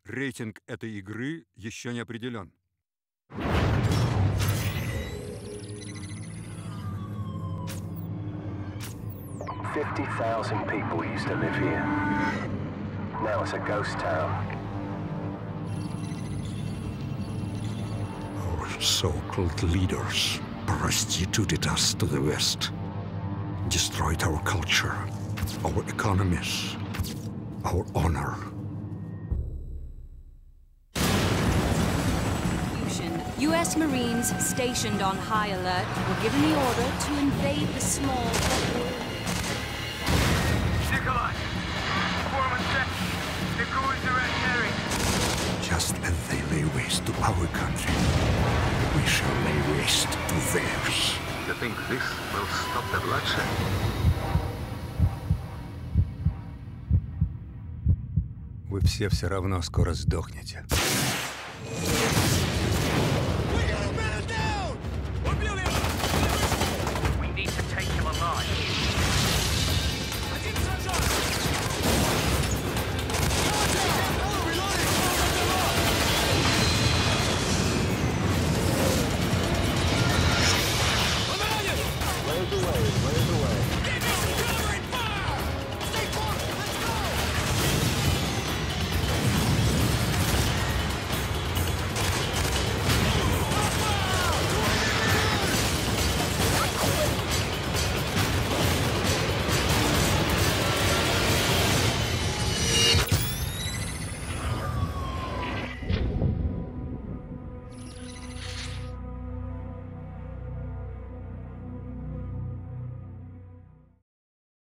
Рейтинг этой игры еще не определен. 50,000 people used to live here. Now it's a ghost town. Our so-called leaders prostituted us to the West, destroyed our culture, our economies, our honor. U.S. Marines stationed on high alert were given the order to invade the small... Nikolai! Foreman check! The crew is direct herring! Just as they lay waste to our country, we shall lay waste to theirs. You think this will stop the bloodshed? Вы все равно скоро сдохнете.